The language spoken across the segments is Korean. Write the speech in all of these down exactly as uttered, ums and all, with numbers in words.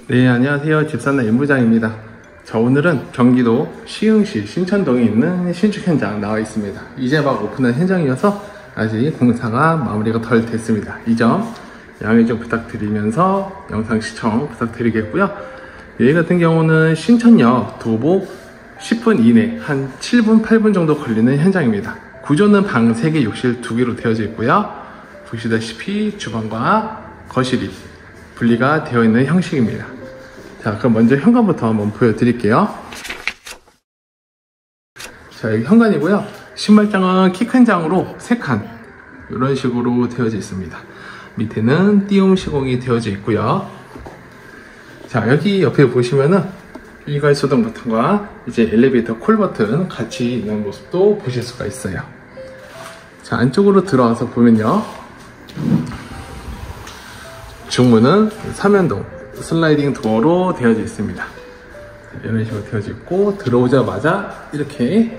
네, 안녕하세요. 집사나 임부장입니다. 자, 오늘은 경기도 시흥시 신천동에 있는 신축 현장 나와 있습니다. 이제 막 오픈한 현장이어서 아직 공사가 마무리가 덜 됐습니다. 이 점 양해 좀 부탁드리면서 영상 시청 부탁드리겠고요. 여기 같은 경우는 신천역 도보 십 분 이내, 한 칠 분, 팔 분 정도 걸리는 현장입니다. 구조는 방 세 개, 욕실 두 개로 되어져 있고요. 보시다시피 주방과 거실이 분리가 되어 있는 형식입니다. 자, 그럼 먼저 현관부터 한번 보여드릴게요. 자, 여기 현관이고요. 신발장은 키 큰 장으로 세 칸 이런 식으로 되어져 있습니다. 밑에는 띄움 시공이 되어져 있고요. 자, 여기 옆에 보시면은 일괄 소등 버튼과 이제 엘리베이터 콜 버튼 같이 있는 모습도 보실 수가 있어요. 자, 안쪽으로 들어와서 보면요, 중문은 삼연동 슬라이딩 도어로 되어져 있습니다. 이런 식으로 되어져 있고, 들어오자마자 이렇게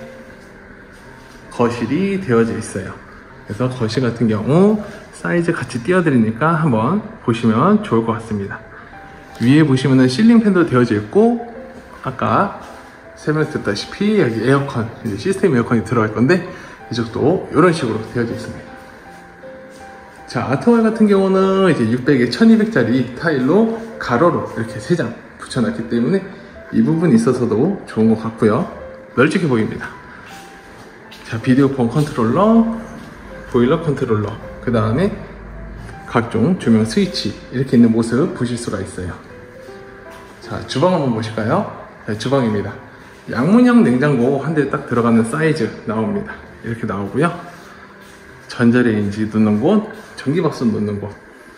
거실이 되어져 있어요. 그래서 거실 같은 경우 사이즈 같이 띄워드리니까 한번 보시면 좋을 것 같습니다. 위에 보시면은 실링팬도 되어져 있고, 아까 설명드렸다시피 여기 에어컨, 이제 시스템 에어컨이 들어갈 건데 이쪽도 이런 식으로 되어져 있습니다. 자, 아트월 같은 경우는 이제 육백에 천이백 짜리 타일로 가로로 이렇게 세 장 붙여놨기 때문에 이 부분이 있어서도 좋은 것 같고요. 널찍해 보입니다. 자, 비디오폰 컨트롤러, 보일러 컨트롤러, 그 다음에 각종 조명 스위치 이렇게 있는 모습 보실 수가 있어요. 자, 주방 한번 보실까요? 자, 주방입니다. 양문형 냉장고 한 대 딱 들어가는 사이즈 나옵니다. 이렇게 나오고요. 전자레인지 놓는 곳, 전기밥솥 놓는 곳,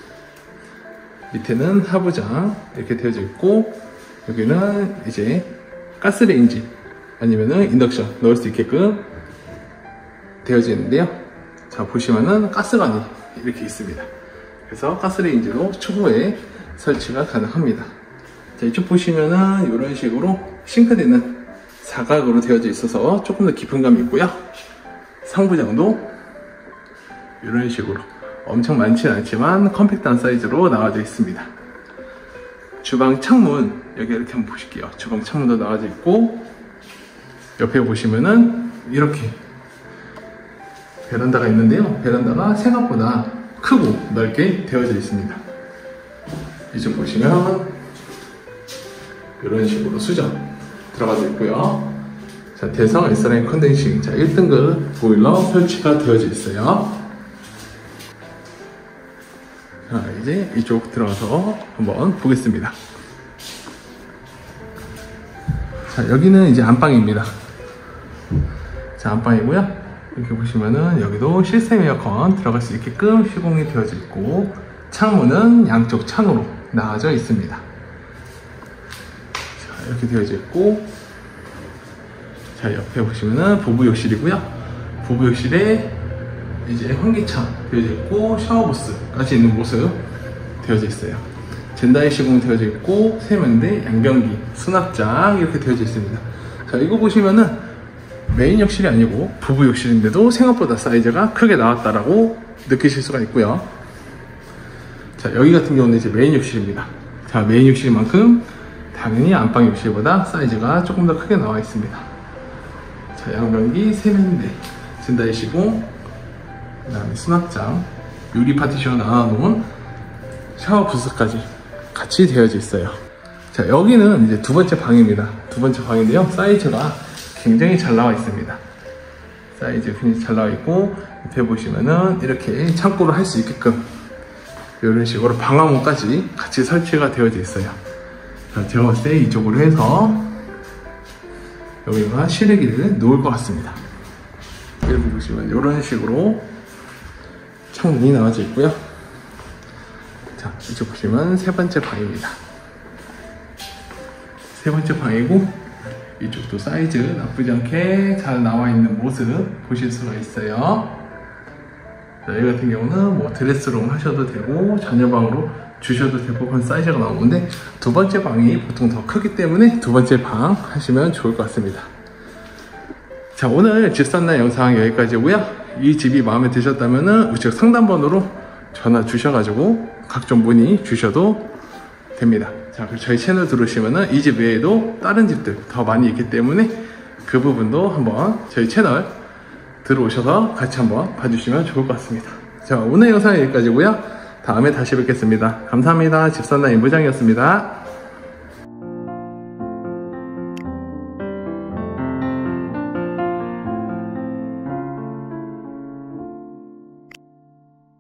밑에는 하부장 이렇게 되어져 있고, 여기는 이제 가스레인지 아니면은 인덕션 넣을 수 있게끔 되어져 있는데요. 자, 보시면은 가스관이 이렇게 있습니다. 그래서 가스레인지로 추후에 설치가 가능합니다. 자, 이쪽 보시면은 이런 식으로 싱크대는 사각으로 되어져 있어서 조금 더 깊은 감이 있고요. 상부장도 이런 식으로 엄청 많지는 않지만 컴팩트한 사이즈로 나와져 있습니다. 주방 창문, 여기 이렇게 한번 보실게요. 주방 창문도 나와져 있고, 옆에 보시면은 이렇게 베란다가 있는데요. 베란다가 생각보다 크고 넓게 되어져 있습니다. 이쪽 보시면 이런 식으로 수전 들어가져 있고요. 자, 대성 에스라인 컨덴싱, 자, 일 등급 보일러 설치가 되어져 있어요. 자, 이제 이쪽 들어가서 한번 보겠습니다. 자, 여기는 이제 안방입니다. 자, 안방이고요. 이렇게 보시면은 여기도 시스템 에어컨 들어갈 수 있게끔 시공이 되어져 있고, 창문은 양쪽 창으로 나와져 있습니다. 자, 이렇게 되어져 있고, 자, 옆에 보시면은 부부 욕실이고요. 부부 욕실에 이제 환기창 되어져 있고, 샤워부스까지 있는 모습 되어져 있어요. 젠다이 시공 되어져 있고, 세면대, 양변기, 수납장 이렇게 되어져 있습니다. 자, 이거 보시면은 메인 욕실이 아니고 부부 욕실인데도 생각보다 사이즈가 크게 나왔다라고 느끼실 수가 있고요. 자, 여기 같은 경우는 이제 메인 욕실입니다. 자, 메인 욕실만큼 당연히 안방 욕실보다 사이즈가 조금 더 크게 나와 있습니다. 자, 양변기, 세면대, 젠다이 시공, 그 다음에 수납장, 유리 파티션 나눠놓은 샤워 부스까지 같이 되어져 있어요. 자, 여기는 이제 두 번째 방입니다. 두 번째 방인데요, 사이즈가 굉장히 잘 나와 있습니다. 사이즈 굉장히 잘 나와 있고, 밑에 보시면은 이렇게 창고를 할 수 있게끔 이런 식으로 방화문까지 같이 설치가 되어져 있어요. 자, 제가 봤을 때 이쪽으로 해서 여기가 실외기를 놓을 것 같습니다. 이렇게 보시면 이런 식으로 창문이 나와져 있고요. 자, 이쪽 보시면 세 번째 방입니다. 세 번째 방이고, 이쪽도 사이즈 나쁘지 않게 잘 나와 있는 모습 보실 수가 있어요. 자, 여기 같은 경우는 뭐 드레스룸 하셔도 되고 자녀방으로 주셔도 되고 그런 사이즈가 나오는데, 두 번째 방이 보통 더 크기 때문에 두 번째 방 하시면 좋을 것 같습니다. 자, 오늘 집산날 영상 여기까지고요. 이 집이 마음에 드셨다면 우측 상단번호로 전화 주셔가지고 각종 문의 주셔도 됩니다. 자, 그리고 저희 채널 들어오시면은 이 집 외에도 다른 집들 더 많이 있기 때문에 그 부분도 한번 저희 채널 들어오셔서 같이 한번 봐주시면 좋을 것 같습니다. 자, 오늘 영상은 여기까지고요. 다음에 다시 뵙겠습니다. 감사합니다. 집산나 임부장이었습니다.